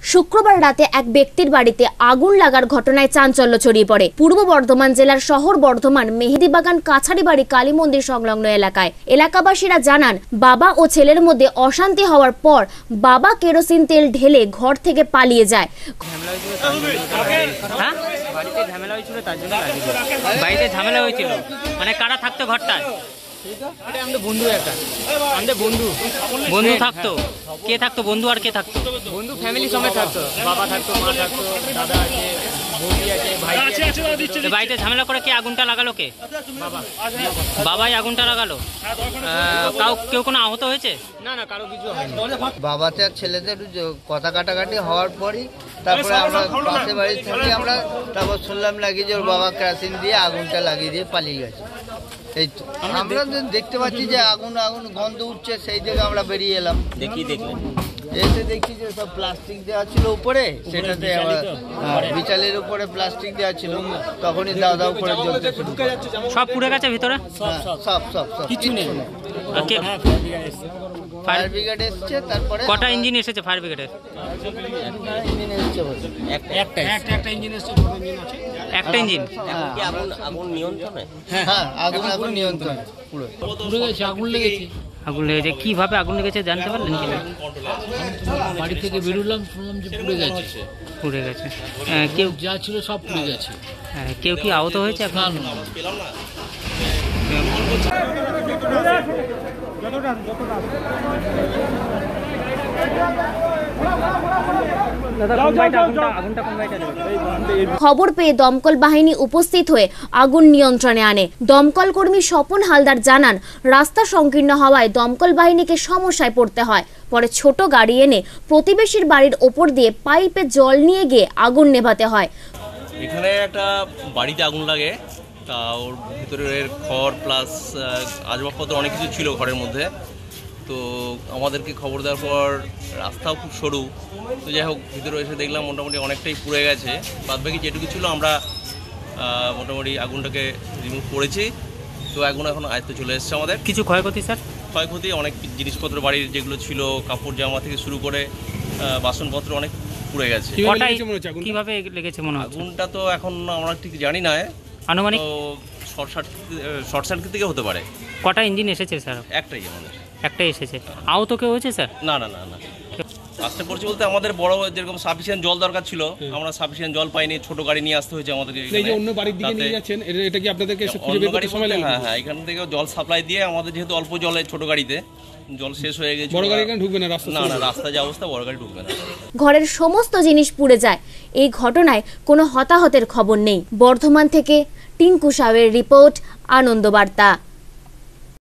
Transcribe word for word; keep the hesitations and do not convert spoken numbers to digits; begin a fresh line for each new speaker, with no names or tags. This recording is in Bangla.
শুক্রবার রাতে এক ব্যক্তির বাড়িতে আগুন লাগার ঘটনায় চাঞ্চল্য ছড়িয়ে পড়ে পূর্ব বর্ধমান জেলার শহর বর্ধমান মেহেদিবাগান কাছারিবাড়ি কালী মন্দির সংলগ্ন এলাকায়। এলাকাবাসীরা জানান, বাবা ও ছেলের মধ্যে অশান্তি হওয়ার পর বাবা কেরোসিন তেল ঢেলে ঘর থেকে পালিয়ে যায়।
বাড়িতে ঝামেলা হয়েছিল, তার জন্য বাড়িতে ঝামেলা হয়েছিল মানে কারা থাকতো ঘরটায়? আমাদের বন্ধু, একটা আমাদের বন্ধু বন্ধু থাকতো। কে থাকতো? বন্ধু আর কে থাকতো? বন্ধু ফ্যামিলি সমেত থাকতো। বাবা থাকতো, মা থাকতো, দাদা আছে, বৌদি আছে, ভাই আছে। বাড়িতে ঝামেলা করে কে আগুনটা লাগালো? কে? বাবা। বাবাই আগুনটা লাগালো। কাউ কেউ কোনো আহত হয়েছে? না না, কারো কিছু হয়নি।
বাবাতে আর ছেলেদের কথা কাটাকাটি হওয়ার পরই তারপরে আমরা পাশে বাড়ি থেকে আমরা তারপর শুনলাম নাকি যে ওর বাবা কেরোসিন দিয়ে আগুনটা লাগিয়ে দিয়ে পালিয়ে গেছে। এই তো আমরা দেখতে পাচ্ছি যে আগুন আগুন গন্ধ উঠছে, সেই থেকে আমরা বেরিয়ে এলাম। দেখি দেখি এসে দেখি যে সব প্লাস্টিক দেওয়া ছিল উপরে, সেটাতে বিচালের উপরে প্লাস্টিক দেওয়া ছিল, তখনই দাও দাও করে জ্বলতে শুরু করে।
সব পুড়ে গেছে ভিতরে?
সব সব সব কিছু নেই। ফায়ার ব্রিগেড এসছে। তারপরে
কটা ইঞ্জিন এসেছে ফায়ার ব্রিগেডের?
ইঞ্জিন এসছে
একটা একটা ইঞ্জিন এসেছে। একটা ইঞ্জিন।
আগুন আগুন নিয়ন্ত্রণে?
হ্যাঁ, আগুন আগুন নিয়ন্ত্রণে। পুরো পুড়ে গেছে, আগুন লেগেছে।
আগুন লেগেছে কিভাবে আগুন লেগেছে জানতে পারলেন কি?
বাড়ি থেকে বেরোলাম, শুনলাম যে পুড়ে গেছে।
পুড়ে গেছে। কেউ
যা ছিল সব পুড়ে গেছে।
কেউ কি আহত হয়েছে? এখন
খবর পেয়ে দমকল বাহিনী উপস্থিত হয়ে আগুন নিয়ন্ত্রণে আনে। দমকল কর্মী স্বপন হালদার জানান, রাস্তা সংকীর্ণ হওয়ায় দমকল বাহিনীকে সমস্যায় পড়তে হয়। পরে ছোট গাড়ি এনে প্রতিবেশীর বাড়ির ওপর দিয়ে পাইপে জল নিয়ে গিয়ে আগুন নেভাতে হয়।
এখানে একটা বাড়িতে আগুন লাগে, তা ওর ভিতরের খড় প্লাস আসবাবপত্র অনেক কিছু ছিল ঘরের মধ্যে। তো আমাদেরকে খবর দেওয়ার পর রাস্তাও খুব সরু, তো যাই হোক ভিতরে এসে দেখলাম মোটামুটি অনেকটাই পুড়ে গেছে। বাদবাকি যেটুকু ছিল আমরা মোটামুটি আগুনটাকে রিমুভ করেছি। তো আগুন এখন আয়ত্তে চলে এসছে আমাদের।
কিছু ক্ষয়ক্ষতি স্যার?
ক্ষয়ক্ষতি অনেক জিনিসপত্র বাড়ির যেগুলো ছিল, কাপড় জামা থেকে শুরু করে বাসনপত্র অনেক পুড়ে গেছে।
কিভাবে লেগেছে মনে হয়?
আগুনটা তো এখন আমরা ঠিক জানি না,
আনুমানিক
শর্ট সার্কিট শর্ট সার্কিট থেকে হতে পারে।
কটা ইঞ্জিন এসেছে স্যার?
একটাই আমাদের।
একটাই এসেছে। আহত কেউ হয়েছে স্যার?
না না না না। আসতে পড়ছে বলতে আমাদের বড় যেরকম সাফিসিয়েন্ট জল দরকার ছিল, আমরা সাফিসিয়েন্ট জল পাইনি, ছোট গাড়ি নিয়ে আসতে হয়েছে আমাদেরকে।
এই যে অন্য বাড়ির দিকে নিয়ে যাচ্ছেন, এটা কি আপনাদেরকে খুঁজে বের করতে সময় লাগে?
হ্যাঁ হ্যাঁ, এখান থেকে জল সাপ্লাই দিয়ে আমাদের যেহেতু অল্প জলে ছোট গাড়িতে জল শেষ হয়ে গেছে।
বড় গাড়ি এখানে ঢুকবে না রাস্তা?
না না, রাস্তা যে অবস্থা বড় গাড়ি ঢুকবে না।
ঘরের সমস্ত জিনিস পুড়ে যায়। এই ঘটনায় কোনো হতাহতের খবর নেই। বর্ধমান থেকে টিঙ্কু সাহের রিপোর্ট, আনন্দ বার্তা।